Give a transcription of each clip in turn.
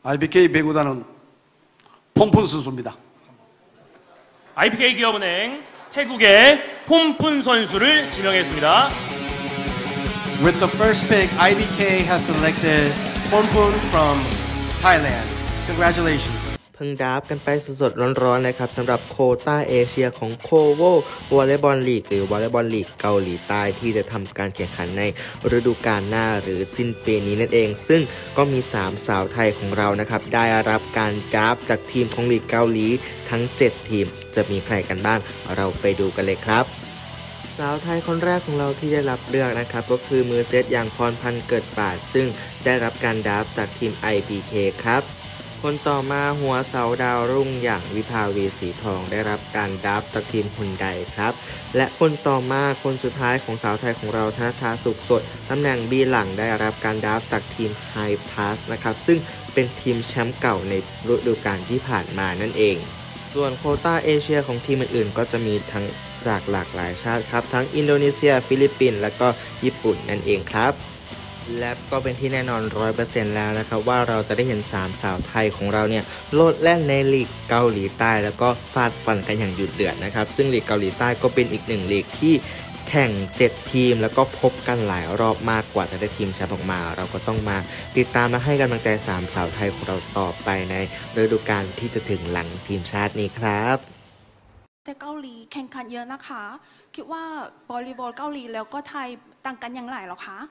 IBK 배구단은 폼푼 선수입니다. IBK 기업은행 태국의 폼푼 선수를 지명했습니다. With the first pick, IBK has selected Pornpun from Thailand. Congratulations. เพิ่งดราฟกันไปสดๆร้อนๆนะครับสำหรับโควต้าเอเชียของโคโววอลเลย์บอลลีกหรือวอลเลย์บอลลีกเกาหลีใต้ที่จะทำการแข่งขันในฤดูกาลหน้าหรือสิ้นปีนี้นั่นเองซึ่งก็มี3สาวไทยของเรานะครับได้รับการดราฟจากทีมของลีกเกาหลีทั้ง7ทีมจะมีใครกันบ้างเราไปดูกันเลยครับสาวไทยคนแรกของเราที่ได้รับเลือกนะครับก็คือมือเซตอย่างพรพันธ์เกิดป่าซึ่งได้รับการดราฟจากทีม IBK ครับคนต่อมาหัวเสาดาวรุ่งอย่างวิภาวีสีทองได้รับการดราฟจากทีมฮุนไดครับและคนต่อมาคนสุดท้ายของสาวไทยของเราธนชาสุขสดตำแหน่งบีหลังได้รับการดราฟจากทีมไฮพาสนะครับซึ่งเป็นทีมแชมป์เก่าในฤดูกาลที่ผ่านมานั่นเองส่วนโควต้าเอเชียของทีมอื่นๆก็จะมีทั้งจากหลากหลายชาติครับทั้งอินโดนีเซียฟิลิปปินส์และก็ญี่ปุ่นนั่นเองครับและก็เป็นที่แน่นอน 100% แล้วนะครับว่าเราจะได้เห็น3สาวไทยของเราเนี่ยโลดแล่นในลีกเกาหลีใต้แล้วก็ฟาดฟันกันอย่างดุเดือดนะครับซึ่งลีกเกาหลีใต้ก็เป็นอีก1ลีกที่แข่ง7ทีมแล้วก็พบกันหลายรอบมากกว่าจะได้ทีมแชมป์ออกมาเราก็ต้องมาติดตามและให้กำลังใจ3สาวไทยของเราต่อไปในฤดูกาลที่จะถึงหลังทีมชาตินี้ครับแต่เกาหลีแข่งขันเยอะนะคะคิดว่าบอลลีบอลเกาหลีแล้วก็ไทยต่างกันอย่างไรหรอคะ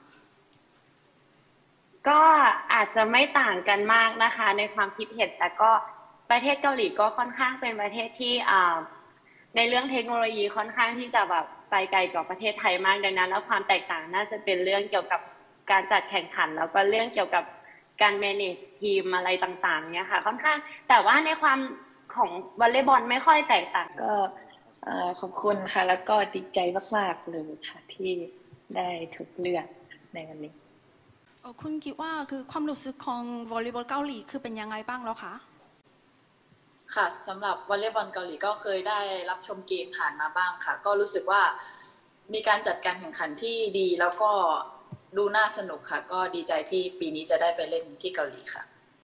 ก็อาจจะไม่ต่างกันมากนะคะในความคิดเห็นแต่ก็ประเทศเกาหลีก็ค่อนข้างเป็นประเทศที่ในเรื่องเทคโนโลยีค่อนข้างที่จะแบบไปไกลกว่าประเทศไทยมากดังนั้นแล้วความแตกต่างน่าจะเป็นเรื่องเกี่ยวกับการจัดแข่งขันแล้วก็เรื่องเกี่ยวกับการ manage ทีมอะไรต่างๆเนี่ยค่ะค่อนข้างแต่ว่าในความของวอลเลย์บอลไม่ค่อยแตกต่างก็ขอบคุณค่ะแล้วก็ดีใจมากๆเลยค่ะที่ได้ถูกเลือกในวันนี้คุณคิดว่าคือความรู้สึกของวอลเลย์บอลเกาหลีคือเป็นยังไงบ้างแล้วคะค่ะสำหรับวอลเลย์บอลเกาหลีก็เคยได้รับชมเกมผ่านมาบ้างค่ะก็รู้สึกว่ามีการจัดการแข่งขันที่ดีแล้วก็ดูน่าสนุกค่ะก็ดีใจที่ปีนี้จะได้ไปเล่นที่เกาหลีค่ะ